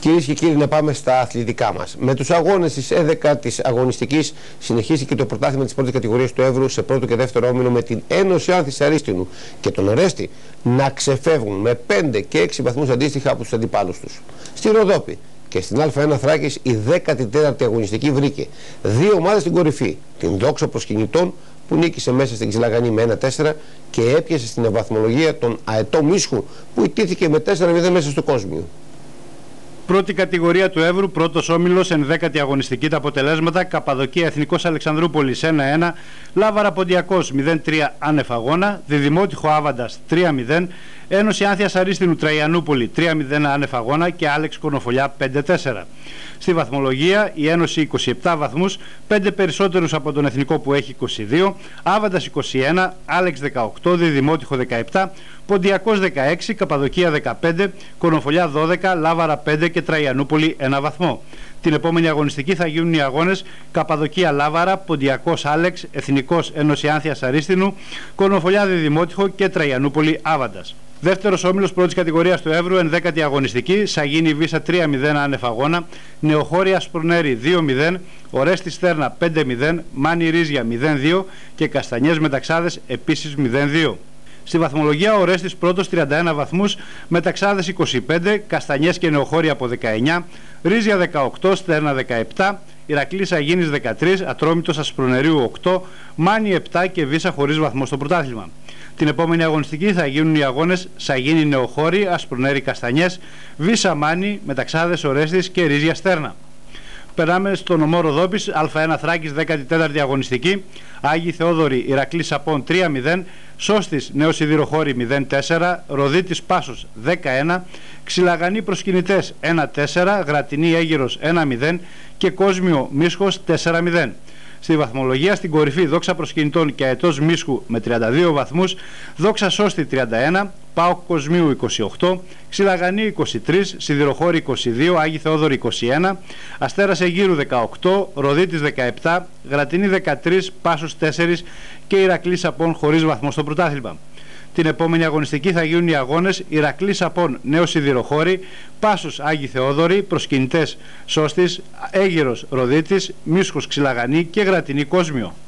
Κυρίες και κύριοι, να πάμε στα αθλητικά μας. Με τους αγώνες της 11ης αγωνιστικής συνεχίστηκε το πρωτάθλημα της πρώτης κατηγορίας του Εύρου σε πρώτο και δεύτερο όμιλο, με την Ένωση Άνθης Αρίστινου και τον Ορέστη να ξεφεύγουν με 5 και 6 βαθμούς αντίστοιχα από τους αντιπάλους τους. Στη Ροδόπη και στην Α1 Θράκης η 14η αγωνιστική βρήκε δύο ομάδες στην κορυφή. Την Δόξα Προσκυνητών, που νίκησε μέσα στην Ξυλαγανή με 1-4 και έπιασε στην βαθμολογία τον Αετό Μίσχου, που ιτήθηκε με 4-0 μέσα στο Κόσμιο. Πρώτη κατηγορία του Εύρου, πρώτος όμιλος, 11η αγωνιστική. Τα αποτελέσματα: Καπαδοκία Εθνικός Αλεξανδρούπολης 1-1, Λάβαρα Ποντιακός 0-3 άνευ αγώνα, Διδημότυχο Άβαντας 3-0, Ένωση Άνθιας Αρίστινου Τραϊανούπολη 3-0 άνευ αγώνα και Άλεξ Κονοφολιά 5-4. Στη βαθμολογία η Ένωση 27 βαθμούς, 5 περισσότερους από τον Εθνικό που έχει 22, Άβαντας 21, Άλεξ 18, Διδημότυχο 17, Ποντιακός 16, Καπαδοκία 15, Κονοφολιά 12, Λάβαρα 5 και Τραϊανούπολη 1 βαθμό. Την επόμενη αγωνιστική θα γίνουν οι αγώνες Καπαδοκία Λάβαρα, Ποντιακός Άλεξ, Εθνικός Ένωση Άνθιας Αρίστινου, Κονοφολιά Διδημότυχο και Τραϊανούπολη Άβαντας. Δεύτερος όμιλος πρώτης κατηγορίας του Εύρου, 11η αγωνιστική, Σαγίνη Βίσα 3-0 άνευ αγώνα, Νεοχώρια Σπρουνέρη 2-0, Ορέστη Στέρνα 5-0, Μάνι Ρίζια 0-2 και Καστανιές Μεταξάδες επίσης 0-2. Στη βαθμολογία ο Ορέστης πρώτος 31 βαθμούς, Μεταξάδες 25, Καστανιές και Νεοχώρια από 19, Ρίζια 18, Στέρνα 17, Ηρακλής Αγίνης 13, Ατρόμητος Ασπρονερίου 8, Μάνι 7 και Βίσα χωρίς βαθμό στο πρωτάθλημα. Την επόμενη αγωνιστική θα γίνουν οι αγώνες Σαγίνη Νεοχώρη, Ασπρονέρη Καστανιές, Βίσα Μάνι, Μεταξάδες Ορέστης και Ρίζια Στέρνα. Περάμε στο νομό Ροδόπης, Α1 Θράκης 14η αγωνιστική, Άγιοι Θεόδωροι Ηρακλής Απών 3-0, Σώστης Νέος Σιδηροχώρη 0-4, Ροδίτης Πάσος 11, Ξυλαγανή Προσκυνητές 1-4, Γρατινή Αίγυρος 1-0 και Κόσμιο Μίσχος 4-0. Στη βαθμολογία στην κορυφή Δόξα Προσκυνητών και Αετός Μίσχου με 32 βαθμούς, Δόξα Σώστη 31, ΠΑΟΚ Κοσμίου 28, Ξυλαγανή 23, Σιδηροχώρη 22, Άγιοι Θεόδωροι 21, Αστέρας Αιγύρου 18, Ροδίτης 17, Γρατινή 13, Πάσος 4 και Ηρακλής Απών χωρίς βαθμό στο πρωτάθλημα. Την επόμενη αγωνιστική θα γίνουν οι αγώνες Ηρακλής Απών Νέος Σιδηροχώρη, Πάσος Άγιοι Θεόδωροι, Προσκυνητές Σώστης, Αίγυρος Ροδίτης, Μίσχος Ξυλαγανή και Γρατινή Κόσμιο.